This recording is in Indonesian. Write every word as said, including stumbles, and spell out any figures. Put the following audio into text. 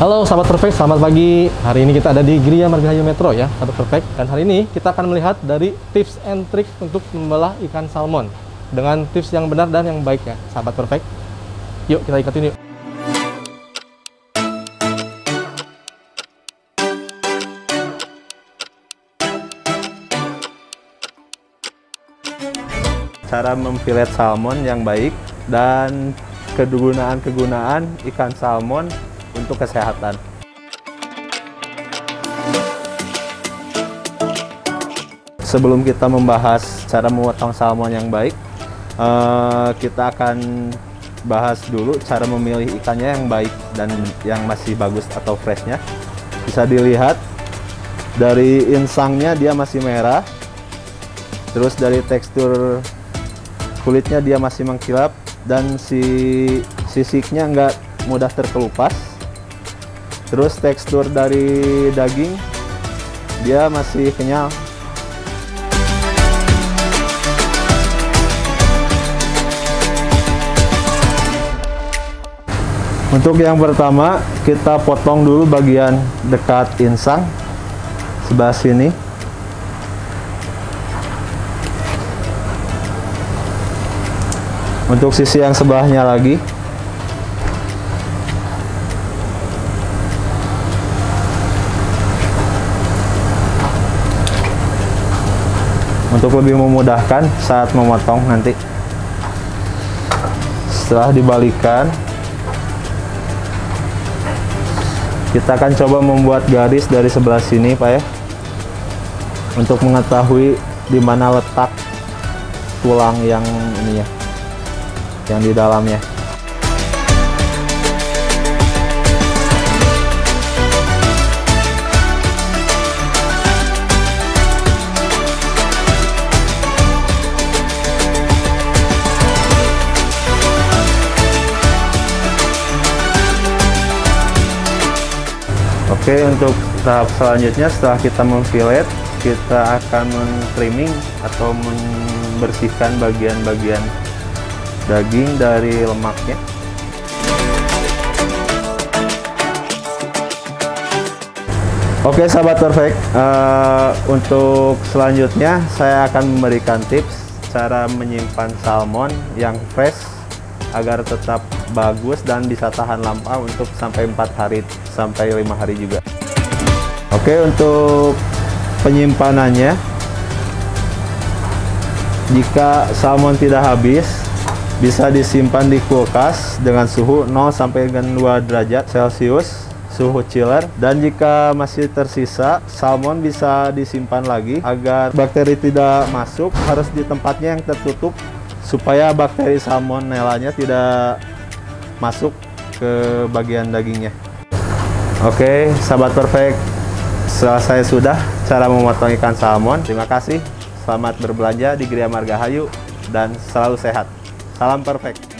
Halo sahabat perfect, selamat pagi. Hari ini kita ada di Gria Margahayu Metro ya, sahabat perfect. Dan hari ini kita akan melihat dari tips and trick untuk membelah ikan salmon dengan tips yang benar dan yang baik ya, sahabat perfect. Yuk kita ikutin yuk. Cara memfilet salmon yang baik dan kegunaan-kegunaan ikan salmon untuk kesehatan. Sebelum kita membahas cara memotong salmon yang baik, uh, kita akan bahas dulu cara memilih ikannya yang baik dan yang masih bagus atau freshnya. Bisa dilihat dari insangnya dia masih merah, terus dari tekstur kulitnya dia masih mengkilap, dan si sisiknya nggak mudah terkelupas. Terus tekstur dari daging dia masih kenyal. Untuk yang pertama, kita potong dulu bagian dekat insang sebelah sini. Untuk sisi yang sebelahnya lagi. Untuk lebih memudahkan saat memotong nanti. Setelah dibalikan, kita akan coba membuat garis dari sebelah sini, Pak ya, untuk mengetahui di mana letak tulang yang ini ya, yang di dalamnya. Oke, untuk tahap selanjutnya setelah kita memfilet, kita akan men-trimming atau membersihkan bagian-bagian daging dari lemaknya. Oke sahabat perfect, uh, untuk selanjutnya saya akan memberikan tips cara menyimpan salmon yang fresh agar tetap bagus dan bisa tahan lama untuk sampai empat hari sampai lima hari juga. Oke, untuk penyimpanannya, jika salmon tidak habis, bisa disimpan di kulkas dengan suhu nol sampai dengan dua derajat Celcius, suhu chiller. Dan jika masih tersisa, salmon bisa disimpan lagi agar bakteri tidak masuk. Harus di tempatnya yang tertutup supaya bakteri salmonellanya tidak masuk ke bagian dagingnya. Oke, sahabat perfect, selesai sudah cara memotong ikan salmon. Terima kasih, selamat berbelanja di Gria Margahayu dan selalu sehat. Salam perfect.